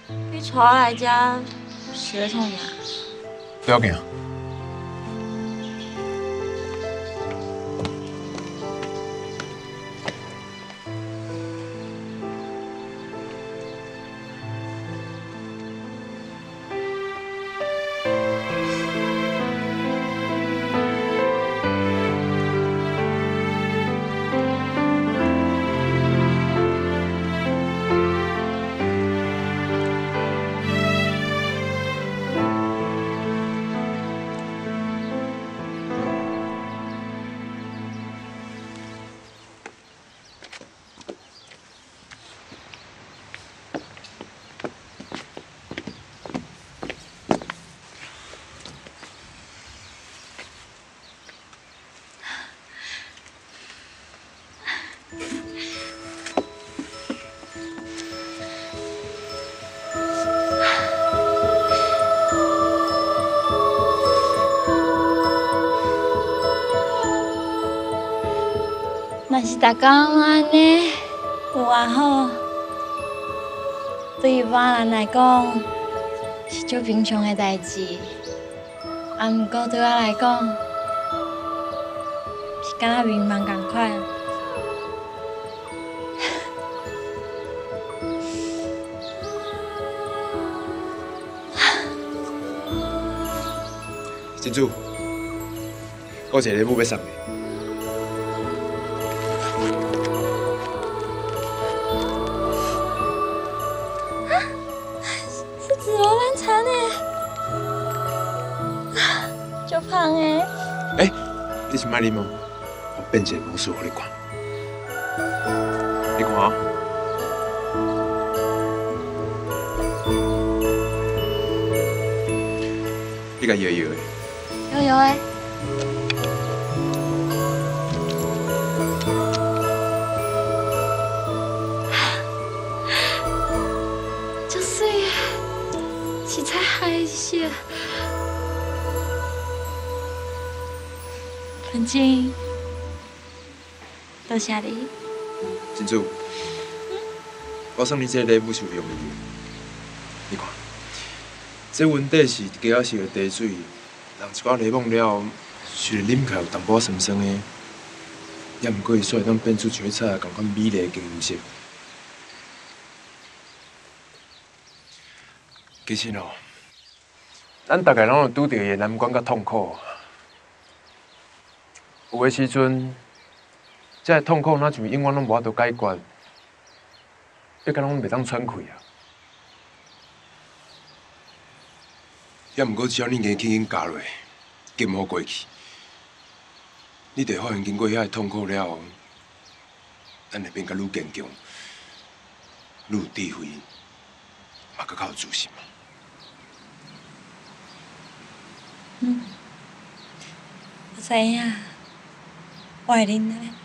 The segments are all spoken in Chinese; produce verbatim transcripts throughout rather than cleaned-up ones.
你带我来这是要创啥？ 不要紧。 若是大家安尼有偌好，对于别人来讲是足平常的代志，啊，毋过对我来讲是敢若迷茫共款。 珍珠，我有一个礼物要送你。 足芳的。 哎，你是卖啉吗？我变一个魔术给你看。你看啊。你甲摇摇的。 摇摇的。足水的，是彩海色。 文静，多谢你。 珍珠，我送你这个礼物是有用的。你看，这温底是加仔式的茶水，人一寡柠檬了，虽然啉起来有淡薄酸酸的，也毋过伊煞会当变出像彩啊共款美丽的金色。其实哦，咱大概拢有拄着伊的难关甲痛苦。 有的时阵，这痛苦若像永远拢无法度解决，要敢拢袂当喘气啊！也毋过只要你硬轻轻加落，坚好过去，你就会发现经过遐个痛苦了后，咱会变甲愈坚强、愈有智慧，嘛搁较有自信嘛。 嗯，我知影。 我会忍耐。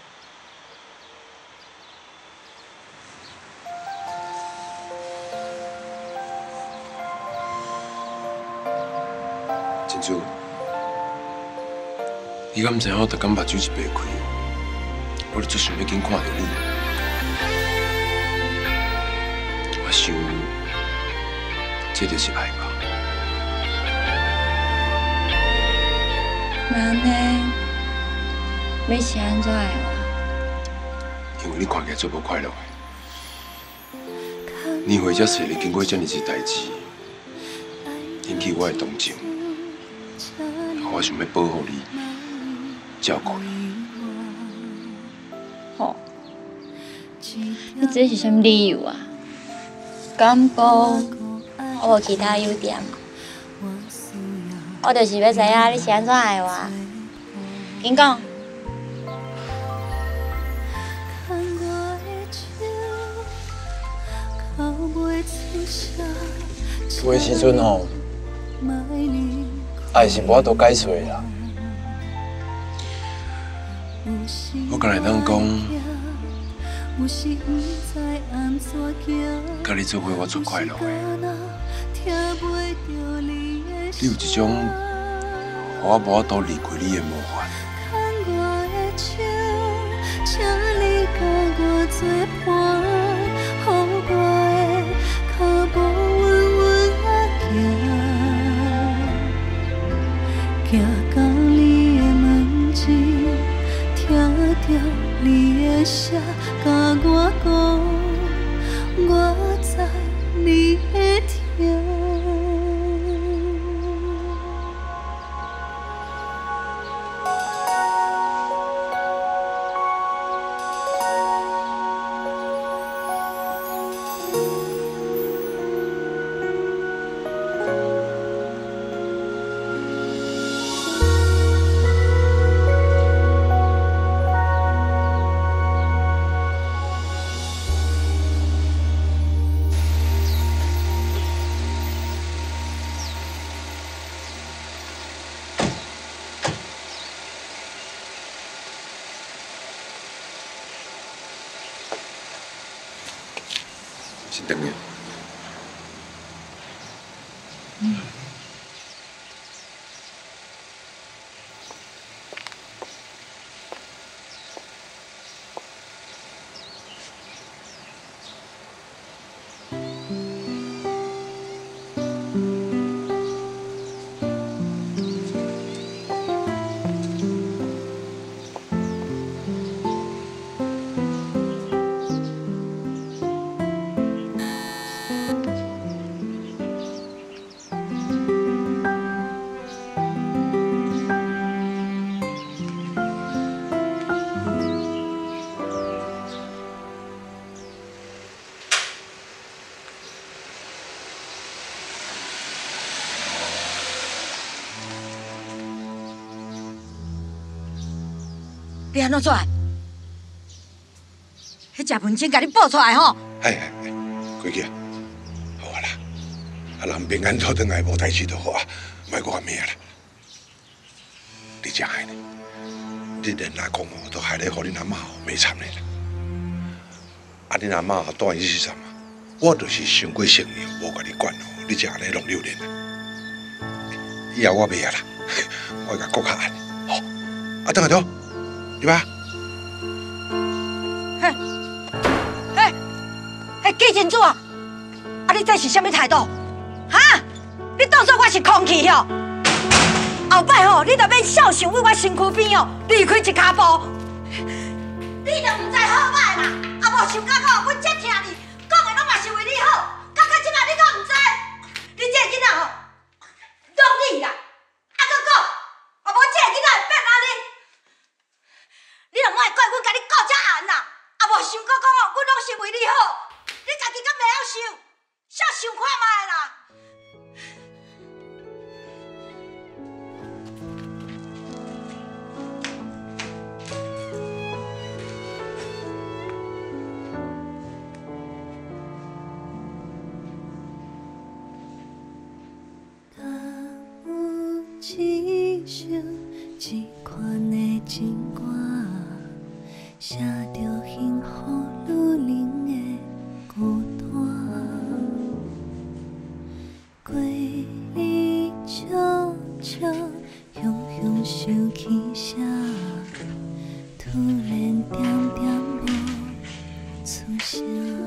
珍珠，你敢毋知影我逐工目睭一闭开，我就足想要紧看到你。我想，这就是爱吧。 那呢？ 要是安怎爱我？ 因为你看起来足无快乐的，年岁遮细哩，经过遮尔一代志，引起我的同情，我想要保护你，照顾你。 吼，你这是什么理由啊？敢讲我无其他优点？我就是要知影你是安怎爱我，紧讲。 有的时阵吼，爱是无法度解释啦。我敢会当讲，甲你做伙我足快乐的。你有一种，互我无法度离开你的魔法。 请你甲我作伴，予我的脚步。 等于。 嗯。 你安怎做？迄只文件甲你报出来吼？ 哎哎哎，规矩啊，好啊啦，啊人平安讨转来无代志就好啊，莫搁安命啦。你真害呢，你连阿公哦都害咧，互恁阿嬷哦骂惨咧啦。啊，恁阿嬷哦带伊是啥嘛？我就是伤过性命，无甲你管哦，你才安尼弄榴莲啦。以后我袂啊啦，我会甲顾较安，好。啊，等下等。对吧？ 嘿，嘿，嘿，记清楚啊！啊，你这是什么态度？哈？你当作我是空气哦？后摆吼，你着免孝顺为我身躯边哦，离开一脚步。你着唔知好歹啦，啊无想到讲，阮遮疼你，讲的拢嘛是为你好，到到即摆你阁唔知，你这个囡仔吼，弄你啦，啊阁讲，啊无这个囡仔会变啊你。你若莫怪阮甲你顾遮严啦，啊无想过讲哦，阮拢是为你好，你家己敢袂晓想，啥想看卖啦？ 敢有一首这款的情歌？写着幸福女人的孤单，归你悄悄雄雄想起啥，突然点点无出声。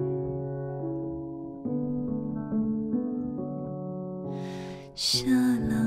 下来。